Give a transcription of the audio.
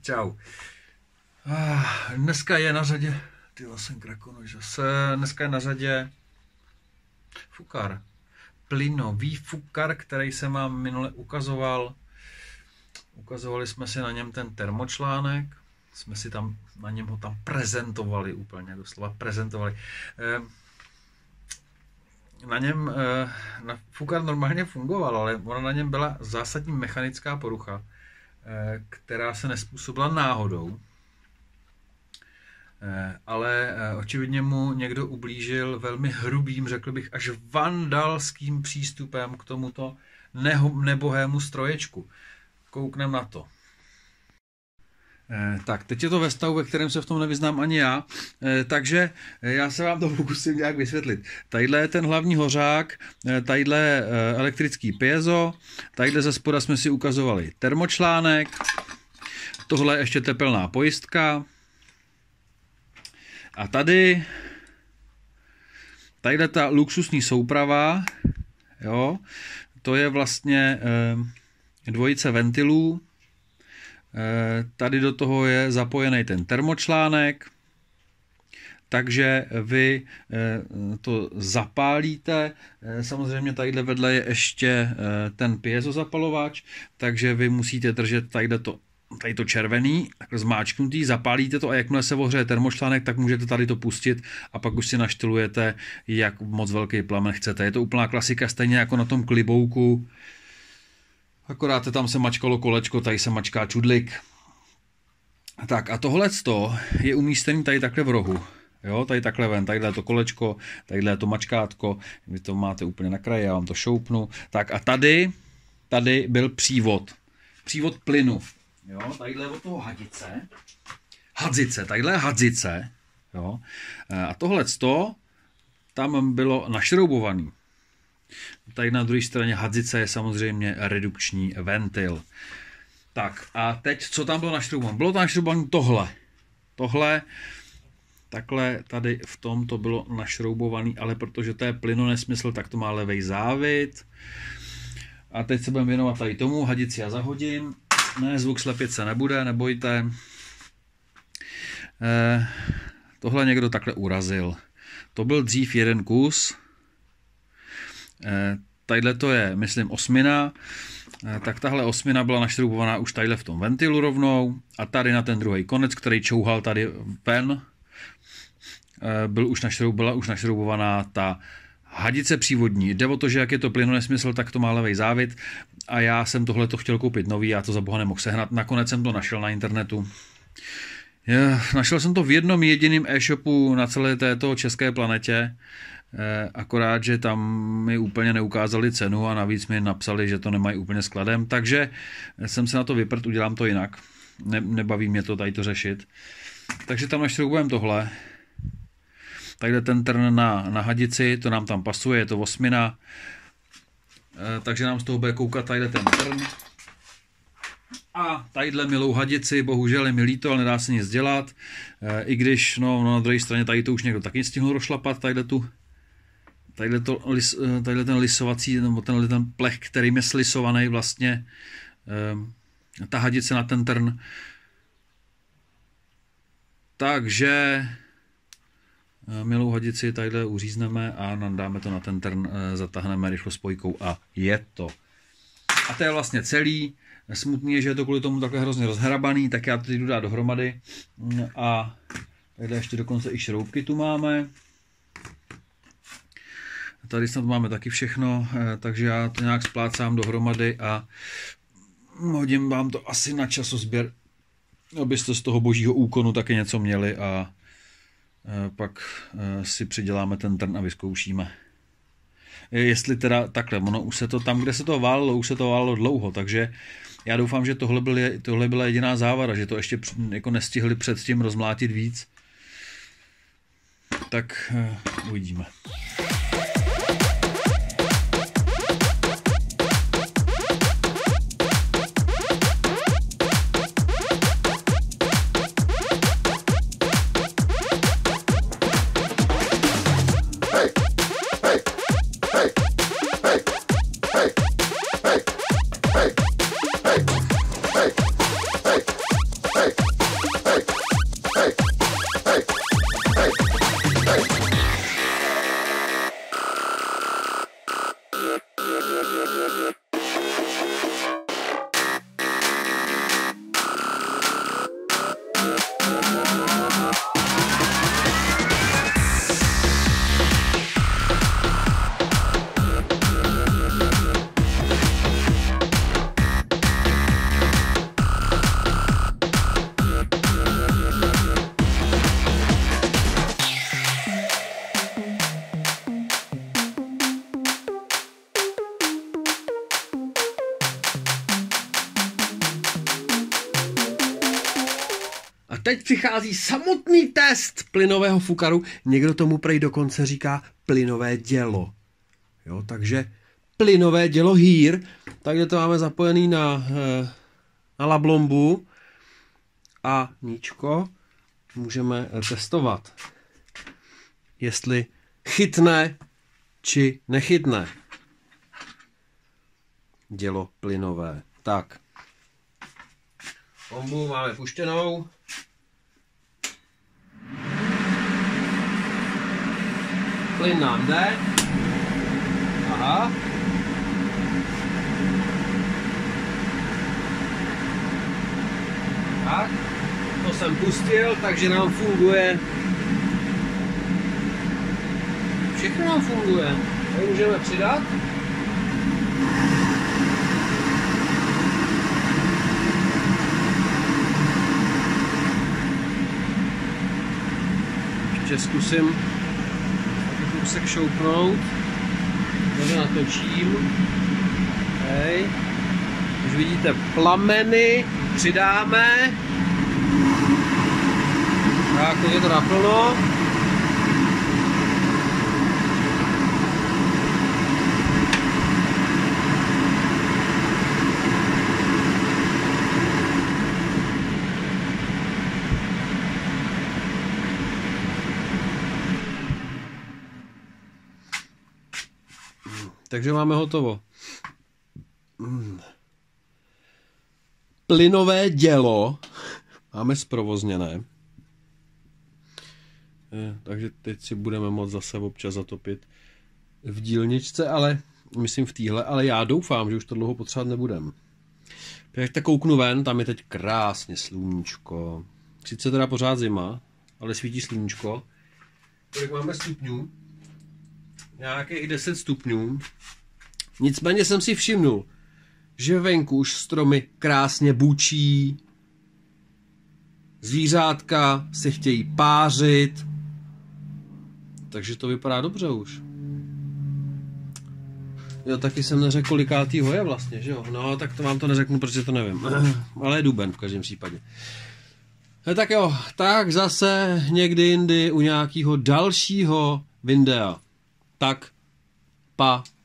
Čau. Dneska je na řadě, jsem krakonož zase, dneska je na řadě fukar. Plynový fukar, který jsem vám minule ukazoval. Ukazovali jsme si na něm ten termočlánek, jsme si tam na něm ho tam prezentovali úplně, doslova prezentovali. Na něm fukar normálně fungoval, ale ona na něm byla zásadní mechanická porucha, která se nezpůsobila náhodou. Ale očividně mu někdo ublížil velmi hrubým, řekl bych, až vandalským přístupem k tomuto nebohému stroječku. Kouknem na to. Tak, teď je to ve stavu, ve kterém se v tom nevyznám ani já, takže já se vám to pokusím nějak vysvětlit. Tadyhle je ten hlavní hořák, tadyhle elektrický piezo, tadyhle ze spoda jsme si ukazovali termočlánek, tohle je ještě tepelná pojistka a tadyhle ta luxusní souprava, jo, to je vlastně dvojice ventilů. Tady do toho je zapojený ten termočlánek, takže vy to zapálíte. Samozřejmě tadyhle vedle je ještě ten piezozapalovač, takže vy musíte držet tady to červený, takhle zmáčknutý, zapálíte to a jakmile se ohřeje termočlánek, tak můžete tady to pustit a pak už si naštylujete, jak moc velký plamen chcete. Je to úplná klasika, stejně jako na tom klibouku. Akorát tam se mačkalo kolečko, tady se mačká čudlik. Tak a tohle je umístěný tady takhle v rohu. Jo, tady takhle ven, tadyhle je to kolečko, tadyhle je to mačkátko, vy to máte úplně na kraji, já vám to šoupnu. Tak a tady byl přívod plynu. Jo, tadyhle je od toho tadyhle je hadzice. Jo, a tohle tam bylo našroubovaný. Tady na druhé straně hadzice je samozřejmě redukční ventil. Tak a teď, co tam bylo našroubované? Bylo tam našroubované tohle, takhle tady v tom to bylo našroubované, ale protože to je plynonesmysl, tak to má levej závit. A teď se budeme věnovat tady tomu, hadici já zahodím. Ne, zvuk slepit se nebude, nebojte. Tohle někdo takhle urazil. To byl dřív jeden kus. Tadyhle to je, myslím, 8. Tak tahle 8 byla našroubovaná už tadyhle v tom ventilu rovnou a tady na ten druhý konec, který čouhal tady ven, byla už našroubovaná ta hadice přívodní. Jde o to, že jak je to plynonesmysl, tak to má levej závit a já jsem tohleto chtěl koupit nový, já to za boha nemohl sehnat. Nakonec jsem to našel na internetu. Našel jsem to v jednom jediném e-shopu na celé této české planetě, akorát, že tam mi úplně neukázali cenu a navíc mi napsali, že to nemají úplně skladem, takže jsem se na to vyprt, udělám to jinak. Nebaví mě to tady to řešit. Takže tam našroubujeme tohle. Takhle ten trn na hadici, to nám tam pasuje, je to 8. Takže nám z toho bude koukat tadyhle ten trn. A tadyhle milou hadici, bohužel je mi líto, ale nedá se nic dělat. I když na druhé straně tady to už někdo taky stihl rozšlapat, tadyhle ten lisovací, nebo tenhle ten plech, kterým je slisovaný vlastně ta hadice na ten trn. Takže milou hadici tadyhle uřízneme a nadáme to na ten trn, zatáhneme rychlo spojkou a je to. A to je vlastně celý. Smutný je, že je to kvůli tomu takhle hrozně rozhrabaný, tak já to jdu dát dohromady. A tady ještě dokonce i šroubky tu máme. Tady snad máme taky všechno, takže já to nějak splácám dohromady a hodím vám to asi na časozběr, abyste z toho božího úkonu taky něco měli a pak si přiděláme ten trn a vyzkoušíme. Jestli teda takhle, už se to tam, kde se to válelo, už se to válelo dlouho, takže já doufám, že tohle byla jediná závada, že to ještě jako nestihli předtím rozmlátit víc. Tak uvidíme. Hey! teď přichází samotný test plynového fukaru. Někdo tomu prej dokonce říká plynové dělo. Jo, takže plynové dělo here. Takže to máme zapojený na lablombu. A níčko můžeme testovat, jestli chytne či nechytne dělo plynové. Tak. Bombu máme puštěnou. Plyn nám jde. Aha. Tak. To jsem pustil, takže nám funguje. Všechno nám funguje. Tady můžeme přidat. Ještě zkusím taky kousek šoupnout. Tady natočím. Hej. Už vidíte plameny. Přidáme. Tak, teď je to naplno. Takže máme hotovo. Plynové dělo máme zprovozněné. Takže teď si budeme moct zase občas zatopit v dílničce, ale myslím v téhle, ale já doufám, že už to dlouho potřebovat nebudem. Jak tak kouknu ven, tam je teď krásně sluníčko. Sice teda pořád zima, ale svítí sluníčko. Kolik máme stupňů? Nějakých 10 stupňů. Nicméně jsem si všimnul, že venku už stromy krásně bučí, zvířátka se chtějí pářit, takže to vypadá dobře už. Jo, taky jsem neřekl, kolikátýho je vlastně, že jo? No, tak to vám to neřeknu, protože to nevím. Ale je duben v každém případě. Tak jo, tak zase někdy jindy u nějakého dalšího videa. Tak, pa.